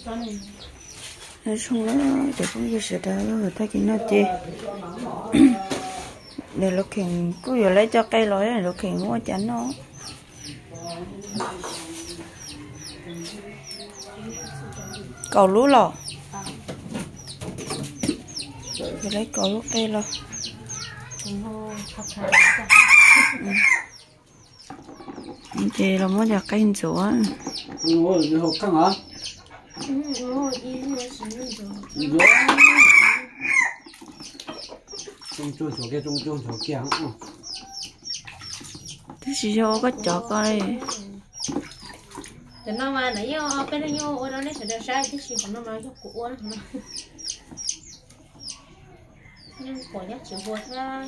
nói chung là để cũng như sự đó người ta chỉ nói gì để lúc hiện cứ giờ lấy cho cây lối này lúc hiện mua chắn nó cầu lúa lò rồi lấy cầu lúa cây lò chị là muốn giặt cây sủa hộp căng hả? Trung chỗ kia thứ gì cho có chó coi thì nó mà nãy giờ cái nó vô nó sẽ được sai cái gì của nó mà cho cụ nó nhưng của nhắc chịu vượt ra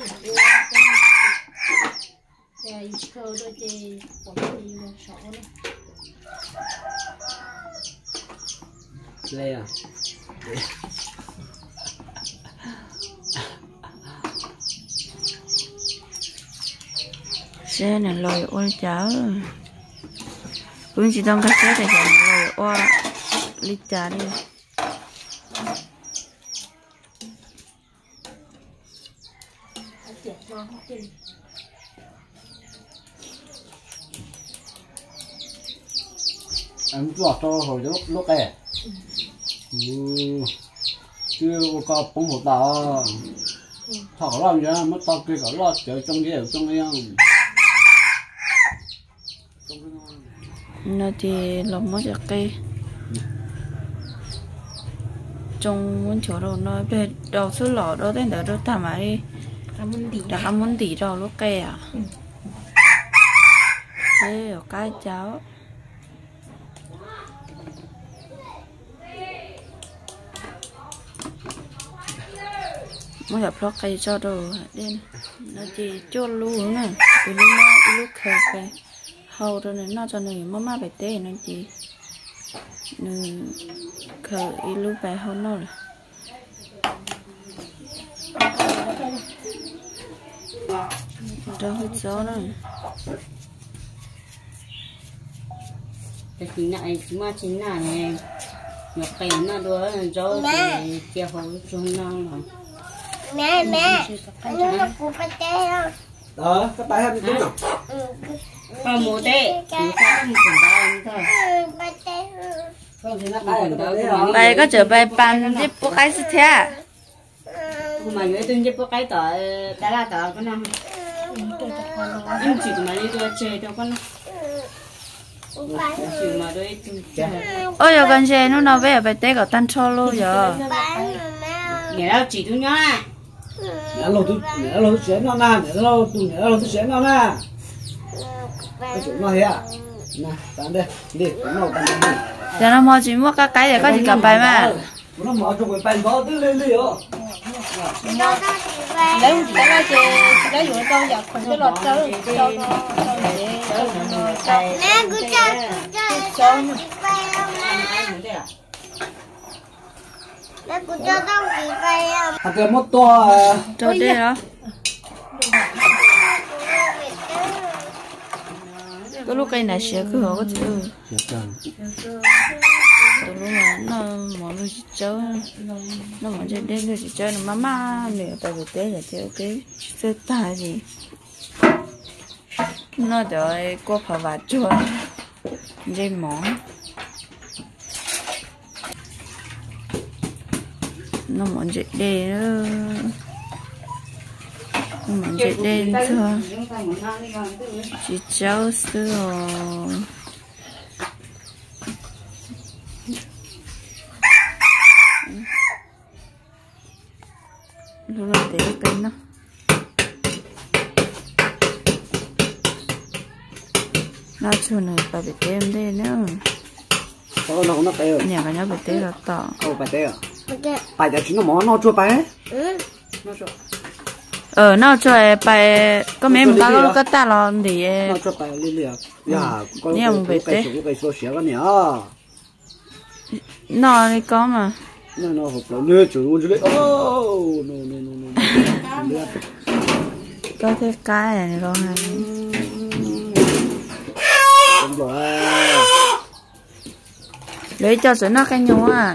và ít thôi đôi thì của nó đi một số nữa đây à xe này lòi ôi cháo cũng chỉ trong cái xe này lòi ôi lít cháo đi em chọn cho hồi lúc này chưa có bông hồ đào thảo làm gì mất tao kia cả lót chơi trong cái trong cái nó thì lồng mất được cây trong muốn chỗ đâu nó về đầu số lọ đó đến đó thảm ấy đã muốn tỉ đâu lúc cây à thế ở cái cháu muốn gặp lúc cây cho đồ đen nó chỉ cho luôn nè từ lúc khờ về hầu rồi này nó cho này má phải té nó chỉ khờ ít lúc về hầu nó rồi đâu hết gió nữa cái gì này mà chính là này nhập cái nó đuổi gió thì kia hầu chung nó rồi mẹ nó cũng phải té không đó các bạn hay đi nào không mua té chỉ có một phần thôi phải té không thì nó cái bài có trở bài bàn tiếp có cái gì thế mà người tôi giúp cái tỏi cái là tỏi cái năm em chỉ mà đi tôi chơi đâu con chỉ mà đôi ôi giờ con xe nó nào về bài té cả tan cho luôn giờ nghĩa là chỉ tôi nhớ nhớ lâu tôi nó na nhớ lâu tôi nó na cái chỗ nó thế à nè tán đây đi nó tán đi giờ nó mua chỉ mua cái để có gì cầm bài mà nó mở cho cái bàn đó tư lên đi ó lấy cái gì lấy dùng con giặt còn cái lọt cho nè cứ cho nè cứ cho tao gì vậy à cái mốt to cho đi đó cái lúc cây này sẽ cứ hở cái chữ từ lúc mà nó món nó chỉ chơi nó món chơi đến nó chỉ chơi nó mama nữa tại vì thế là chơi cái chơi ta gì nó đợi cô phải vào chua dây món nó món chơi đen nó món chơi đen thôi chỉ cháu xưa lúc nào để cái nó cho này phải bị tem đây nữa nó cái nhà cái nó bị té là tỏ phải té à phải để chúng nó món nó chua phải nó cho bài có mấy một bao cái ta lo thì nó cho bài liên liệt ya con cái số xé cái nhở nó đi có mà nó hộp lẩu nữa chủ luôn đấy oh no có cái này rồi đúng rồi lấy cho sữa nó cái nhau à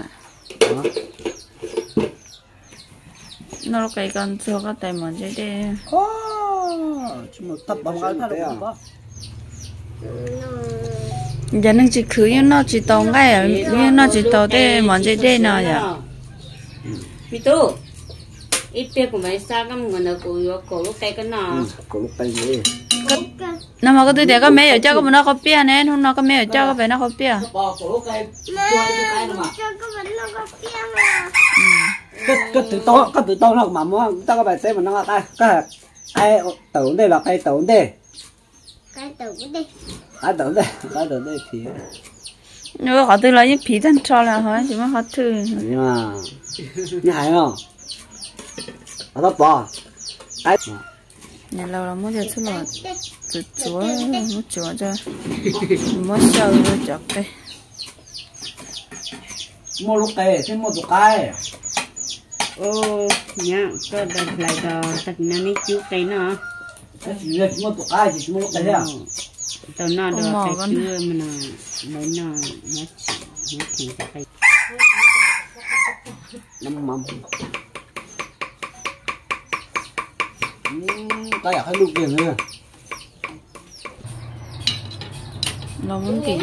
nó cái con cho cái tay mòn chơi đi chỉ một tập bằng cái thôi à giờ nó chỉ khử nó chỉ tàu ngay à nó chỉ tàu để mòn chơi đi nào vậy bị tu ít tiền của mấy sao cái người nào cổ lúc cái nào cổ lúc tay gì nó mà có tôi để có mấy ở cho có nó có bia nè không nó có mấy ở cho có phải nó có bia cổ lúc tay mà cho cái vấn nó có tiếng mà cái từ to nó mà mua ta có bài xem mà nó tay cái tàu đây là cái tàu đây cái tủ đi cái tàu đây thì nếu họ tôi lấy những phí thân cho là hỏi chỉ mà họ thử nhưng mà như hay không ở đó bỏ cái nhà lâu là muốn cho chút là chúa muốn chúa cho muốn sâu rồi chọc đây mua lúc tay xem mua tụ cái ô nhá có đặt lại đó đặt nó đi chú cái nó chỉ mua tụ cái chỉ mua lúc tay à tao nó đó cái chưa mà nó lấy nó chỉ cái năm mắm taอยากให้ลูกเรียนเลย nó muốn kỹ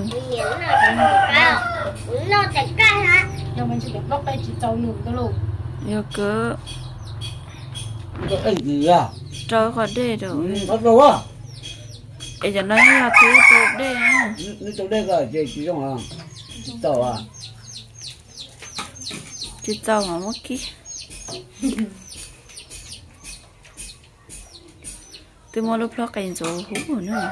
nó chạy ra hả nó mình chỉ được bóc đây chỉ trâu nụ cái lù yêu cứ cái gì à trời khỏi đây rồi bắt đầu á bây giờ nói là cứ tốt đây á nó chỗ đây cả chỉ trong à tàu à chỉ tao mà mất kỹ tôi mua lúc đó cái chỗ hú nữa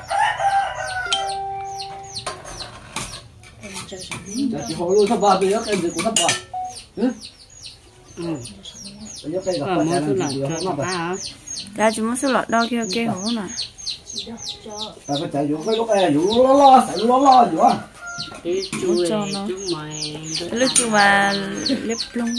chỉ họ luôn thấp ba bây giờ cái gì cũng thấp ba bây giờ cái gặp phải là gì đó mà ra chúng nó sẽ lọt đau kia kia hú nè phải cái chạy vô cái lúc này vô lo chạy lo vô à chú cho nó lúc chú mà lép lông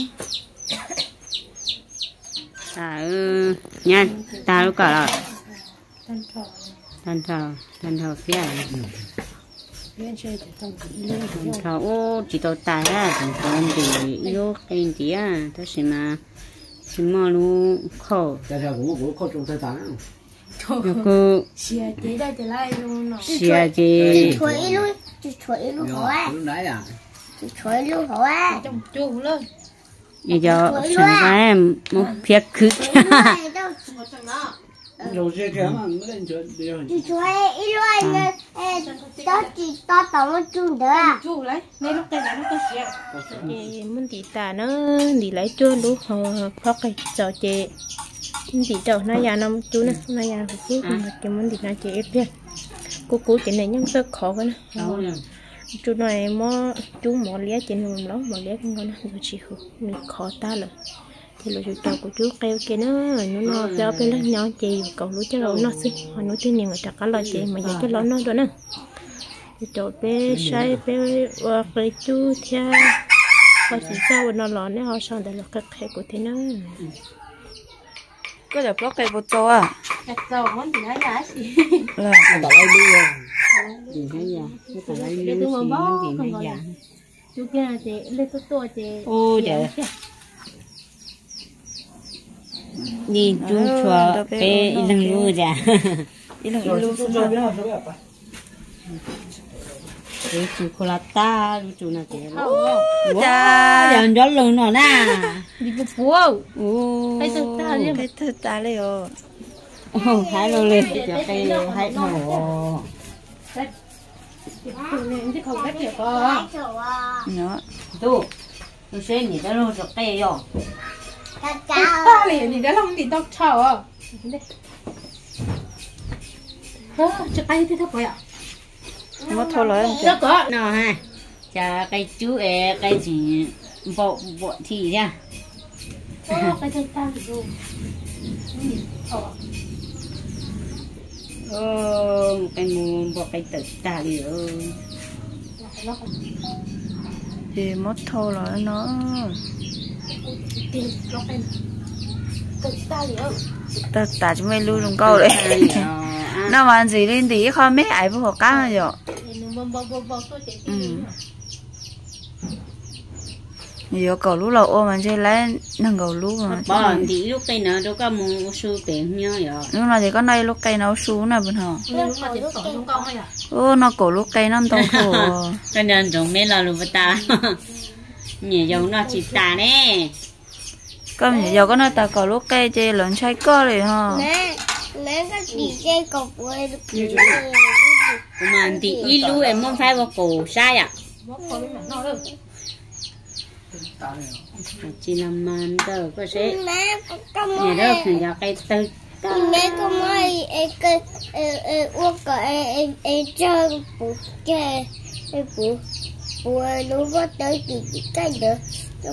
nha ta lúc cả là thân than thở phía bên chơi để trông than thở ô chỉ tao tài ra còn con thì yêu cái gì à ta sẽ mà lu khổ chạy theo cũng có trong tay tán cứ xìa chế đây thì lại luôn nó xìa gì chuối luôn hả lúc nãy à chuối luôn hả trong chuồng lên bây giờ chẳng phải một phiệt cứ rồi xe kéo mà mới lên chơi đi rồi chuối luôn đó chỉ to tổng một chút nữa chuồng lấy ngay lúc tay nó có xìa chị muốn đi tà nó đi lấy chuột đủ hoặc cái trò chị đi trò nó già nó chú nè nó già một chút mà chị muốn đi nó chị ép đi cô chị này nhưng rất khó cái nè chú này mò chú mò lía chị này mình mò lía cái ngon nó chỉ khó ta rồi thì lúc chú của chú kêu kia nó béo bên đó nhỏ chị cầu lúa cho nó xí họ nói thế này người ta cả lo chị mà giờ cái lo nó đó nè chỗ bé sai bé cái chú theo họ chỉ sao nó lo nếu họ sang đây là cái khe của thế nó có được block cây bột trâu à đặt dầu món thì nói giá gì là tao lấy đi rồi gì thế giờ cái lấy để tôi mà bó không gì gọi thế là giờ chú kia chị lên tôi chị ô trời nhìn chú chùa cái lưng lúa ra ý là rồi luôn chú cho biết không cái chú colata chú nào chị cha giờ gió lưng nó nè đi vô phố ô cái thực ta đi cái thật ta đấy rồi hai lô lên cho cái hai hồ cái không cách hiểu có nó tu tu sẽ nhìn thấy lô sọc cây rồi ta liền thì đã không thì tao chào à cho tay thế thôi vậy ạ nó thôi rồi rất có nào ha chả cái chú cái gì bộ thì nha cái thực ta thì luôn cái mồm bộ cái tự ta đi thì mất thôi rồi nó ta chúng mày lưu trong câu đấy nó mà gì lên tí không mấy ai vô cá rồi nhiều cầu lú là ôm mà chơi lấy nâng cầu lú mà bỏ thì lúc cây nào đâu có mua su tiền nhau vậy lúc nào thì có đây lúc cây nấu sú nè bên họ lúc mà tiền tổ chúng con hay à nó cổ lúc cây nó to khổ cho nên chúng mấy là luôn ta nhiều dòng nó chỉ ta nè có nhiều có nó ta cổ lúc cây chơi lớn trái cơ rồi ha mẹ có gì chơi cột quê mà thì ít lú em muốn phải vào cổ sai à bóc con nó nó đâu chỉ làm màn tờ có sẽ mẹ có nhà mua đó thì ra cây tư mẹ có mua cái uống cái chơi bút chơi bút bút nó có tới chỉ cái được nó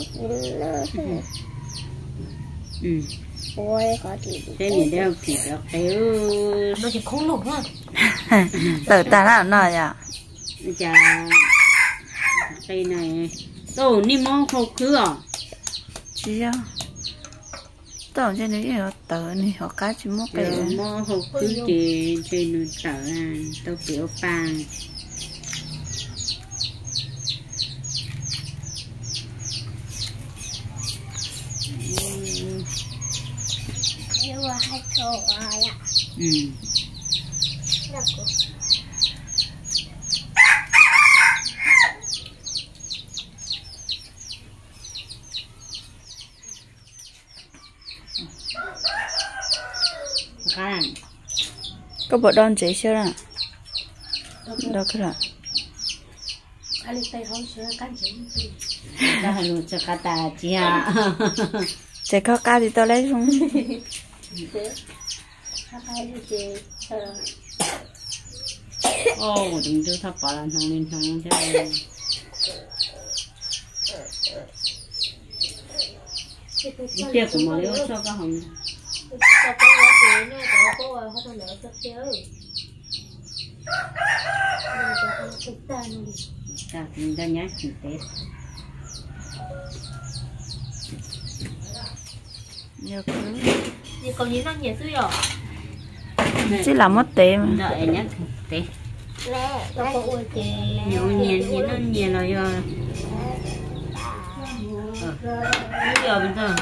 bút có gì thế mình đeo thì được cái nó chỉ không lủng à tự ta là nó à chà cây này đâu ni mong khô khứ à chỉ à tao trên đấy là tớ này họ cá chỉ mua cái mong khô khứ thì trên nó trở à tao biểu vàng nhưng mà hay thổi à Kan. có bộ đòn chế chưa nè đâu cái là anh tay không sửa cán chỉ Dah lu cakata cia. chế có cá thì tao lấy không Oh, đừng đưa thắp vào làm thằng lên thằng thế. Tiếc của mà nếu cho các hồng. Ta cũng đã nhát chỉ Tết. Như còn nhìn nó nhẹ xíu rồi. chỉ là mất tiền mà Đợi nhát Tết. Nhiều nhìn nó nhìn rồi rồi. Bây giờ bây giờ.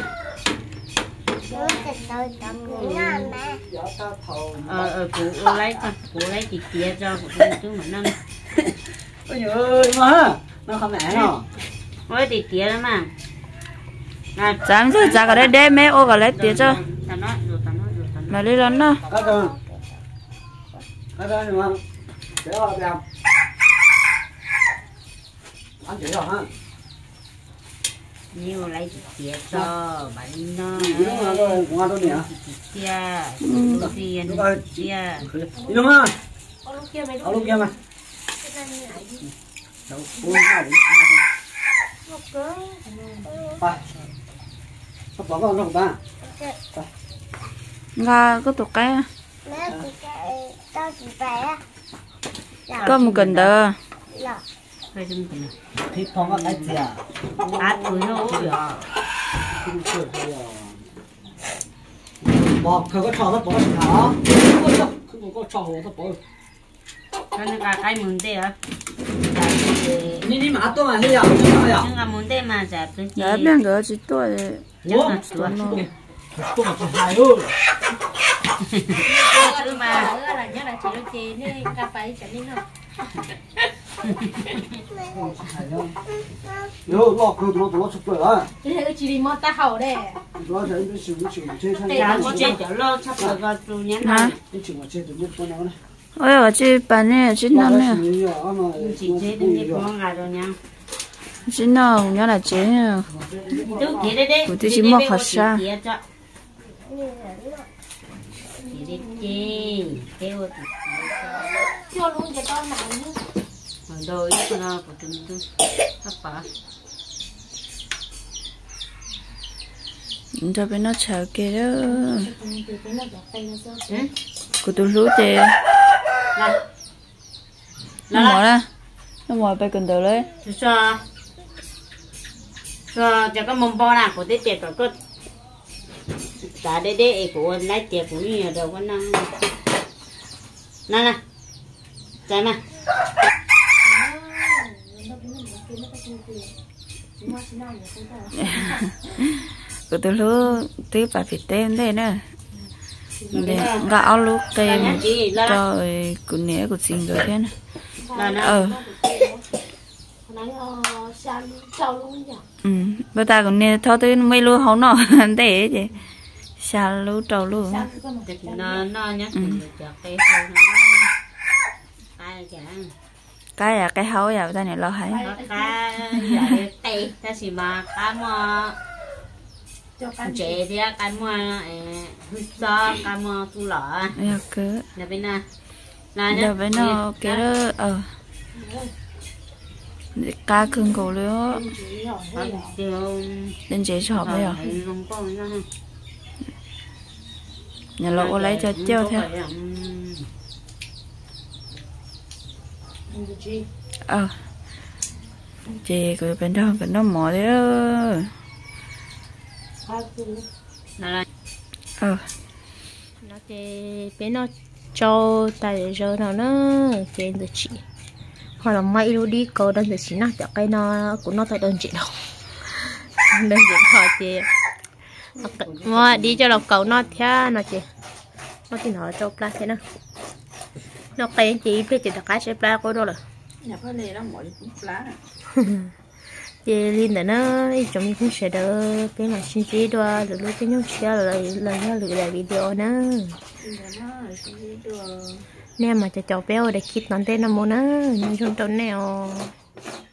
Cụ lấy chị kia cho chú mà nâng. Ôi ơi mà nó không mẹ nó. Ôi thì kia lắm mà. dám chứ giá cái đấy đem mẹ ô cái lấy tiền cho Ta nói rồi. mà đi lần đó Cắt rồi. Cắt rồi đúng không? Để vào làm. Ăn chỉ rồi ha. Nhiều lấy chị kia cho bánh nó. Đúng rồi, rồi ngon đâu nhỉ? Kia, tiền kia. Đi đúng không? Ở lúc kia mày Ở lúc kia mà. Đâu, buông ra đi. Phải. Sắp bỏ con không ta? nga có tụt cái tao chỉ phải có một cần đờ Phải dùng cái này. Thịt phong có cái gì à? Át túi nó ủi à. Bỏ không có trò nó bỏ hả? Không có trò nó bỏ. Cho nên là cái món tê á. Đi mà tôi mà đi à? Nhưng mà món tê mà giả tôi chỉ. giá bên cái chỉ tôi Chắc là tôi nó Tôi mà chỉ hài luôn. chứ mà là nhớ là chị nó chê nên cà phê chẳng nên đâu. Yo, lọ cứ lọ chụp rồi à? Thế thì chị đi mua ta hậu đây. Lọ thì nó sử dụng chơi sang Dạ, có chết chở lo sắp rồi vào trụ nhắn hả rồi. cái chuyện mà chơi từ lúc con nó này. ôi ở chị bán này chị nó nè Chị chế đến đi con ngày rồi nha. chị nó nhớ là chị Tú kia đây đây. Của tôi chỉ mua khẩu xa. Chị cho. Chị đi chi. Kêu Chưa luôn cho con nào nữa. rồi con nào của chúng tôi hấp bả. cho bên nó chờ kia đó Từ cái nó giặt tay nó sơ. của tôi lú thì nó mỏ ra nó mỏ bay cần đầu đấy Cho cho cái mông bo nào của tết tiệt rồi cơ. Cả đây đây của lấy tiệt của nhiều đâu có năng. Nè. Trái mà. của tôi lúc tiếp bà phải tên thế nè gạo lúc tên rồi của nhé của xin rồi thế này bây ta còn nè thôi tôi mấy lúa hấu nọ để vậy xa lúa trâu luôn nó nhá cái là cái hấu vào ta này lo hay cá tây ta chỉ mà cá mà chế thì cá mà do cá mà tu lọ cứ là bên nào là bên nó cái đó cá cưng cổ nữa đến chế shop đấy à nhà lộ lấy cho treo theo chị của bên đó cái nó mỏ đấy nó chị bên nó cho tại giờ nó trên được chị hoặc là mấy lúc đi câu đơn được chị nó cho cái nó cũng nó tại đơn chị đâu đơn chị họ chị mà đi cho lộc cầu nó theo nó chị nó thì nói cho pla thế nào nó cái chị biết chị đặt cái xe pla của đâu rồi nhà phải lấy nó mỗi cũng lá chị liên để nó chúng mình cũng sẽ đỡ cái mà xin chỉ đua được lúc cái nhóm share lại video nữa nè mà cho cháu béo để kít nón tên nó muốn á nhưng trong trốn nào